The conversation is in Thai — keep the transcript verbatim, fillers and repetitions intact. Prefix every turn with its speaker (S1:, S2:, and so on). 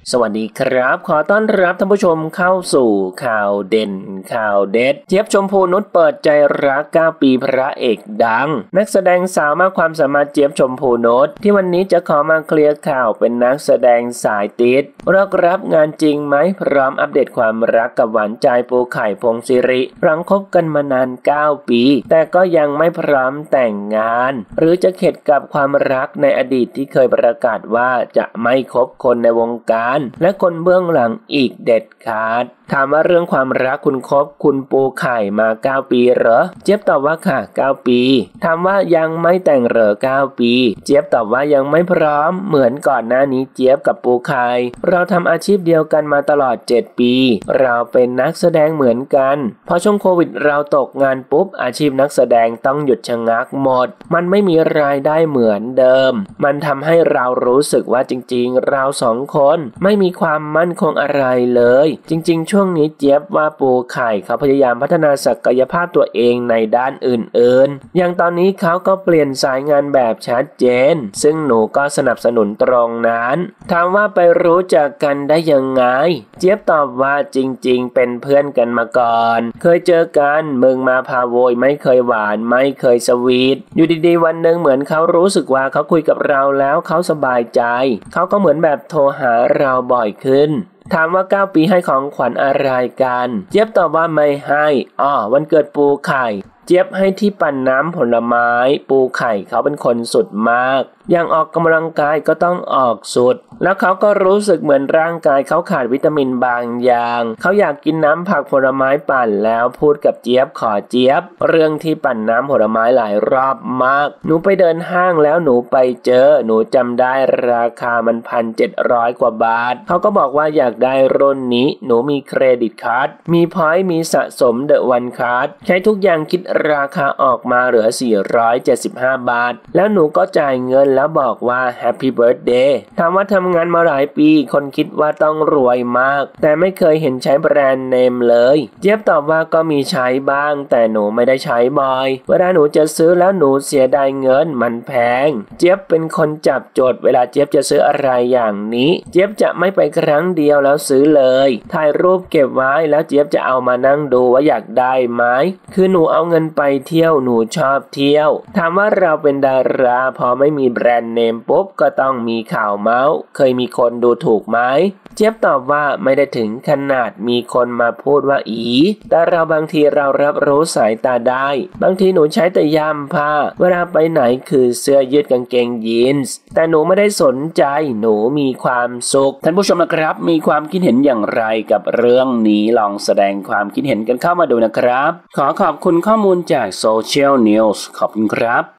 S1: สวัสดีครับขอต้อนรับท่านผู้ชมเข้าสู่ข่าวเด่นข่าวเด็ดเจี๊ยบชมพูนุชเปิดใจรักเก้าปีพระเอกดังนักแสดงสาวมากความสามารถเจี๊ยบชมพูนุชที่วันนี้จะขอมาเคลียร์ข่าวเป็นนักแสดงสายติดเลิกรับงานจริงไหมพร้อมอัปเดตความรักกับหวานใจปูไข่พงศิริหลังคบกันมานานเก้าปีแต่ก็ยังไม่พร้อมแต่งงานหรือจะเข็ดกับความรักในอดีตที่เคยประกาศว่าจะไม่คบคนในวงการและคนเบื้องหลังอีกเด็ดขาดถามว่าเรื่องความรักคุณคบคุณปูไข่มาเก้าปีเหรอเจี๊ยบตอบว่าค่ะเก้าปีถามว่ายังไม่แต่งเหรอเก้าปีเจี๊ยบตอบว่ายังไม่พร้อมเหมือนก่อนหน้านี้เจี๊ยบกับปูไข่เราทำอาชีพเดียวกันมาตลอดเจ็ดปีเราเป็นนักแสดงเหมือนกันพอช่วงโควิดเราตกงานปุ๊บอาชีพนักแสดงต้องหยุดชะงักหมดมันไม่มีรายได้เหมือนเดิมมันทำให้เรารู้สึกว่าจริงๆเราสองคนไม่มีความมั่นคงอะไรเลยจริงๆช่วงนี้เจี๊ยบว่าปูไข่เขาพยายามพัฒนาศักยภาพตัวเองในด้านอื่นๆอย่างตอนนี้เขาก็เปลี่ยนสายงานแบบชัดเจนซึ่งหนูก็สนับสนุนตรงนั้นถามว่าไปรู้จักกันได้ยังไงเจี๊ยบตอบว่าจริงๆเป็นเพื่อนกันมาก่อนเคยเจอกันมึงมาพาโวยไม่เคยหวานไม่เคยสวีทอยู่ดีๆวันหนึ่งเหมือนเขารู้สึกว่าเขาคุยกับเราแล้วเขาสบายใจเขาก็เหมือนแบบโทรหาเราบ่อยขึ้นถามว่าเก้าปีให้ของขวัญอะไรกันเจี๊ยบตอบว่าไม่ให้อ้อวันเกิดปูไข่เจี๊ยบให้ที่ปั่นน้ำผลไม้ปูไข่เขาเป็นคนสุดมากอย่างออกกำลังกายก็ต้องออกสุดแล้วเขาก็รู้สึกเหมือนร่างกายเขาขาดวิตามินบางอย่างเขาอยากกินน้ำผักผลไม้ปั่นแล้วพูดกับเจี๊ยบขอเจี๊ยบเรื่องที่ปั่นน้ำผลไม้หลายรอบมากหนูไปเดินห้างแล้วหนูไปเจอหนูจำได้ราคามันพันเจ็ดร้อยกว่าบาทเขาก็บอกว่าอยากได้รุ่นนี้หนูมีเครดิตการ์ดมีพอยต์มีสะสมเดอะวันการ์ดใช้ทุกอย่างคิดราคาออกมาเหลือสี่ร้อยเจ็ดสิบห้าบาทแล้วหนูก็จ่ายเงินแล้วบอกว่า Happy Birthday ถามว่าทำงานมาหลายปีคนคิดว่าต้องรวยมากแต่ไม่เคยเห็นใช้แบรนด์เนมเลยเจี๊ยบตอบว่าก็มีใช้บ้างแต่หนูไม่ได้ใช้บ่อยเวลาหนูจะซื้อแล้วหนูเสียดายเงินมันแพงเจี๊ยบเป็นคนจับโจทย์เวลาเจี๊ยบจะซื้ออะไรอย่างนี้เจี๊ยบจะไม่ไปครั้งเดียวแล้วซื้อเลยถ่ายรูปเก็บไว้แล้วเจี๊ยบจะเอามานั่งดูว่าอยากได้ไหมคือหนูเอาเงินไปเที่ยวหนูชอบเที่ยวถามว่าเราเป็นดาราพอไม่มีแบรนด์เนมปุ๊บก็ต้องมีข่าวเมาส์เคยมีคนดูถูกไหมเจี๊ยบตอบว่าไม่ได้ถึงขนาดมีคนมาพูดว่าอีแต่เราบางทีเรารับรู้สายตาได้บางทีหนูใช้แต่ย่ามผ้าเวลาไปไหนคือเสื้อยืดกางเกงยีนส์แต่หนูไม่ได้สนใจหนูมีความสุขท่านผู้ชมนะครับมีความคิดเห็นอย่างไรกับเรื่องนี้ลองแสดงความคิดเห็นกันเข้ามาดูนะครับขอขอบคุณข้อมูลจาก Social News ขอบคุณครับ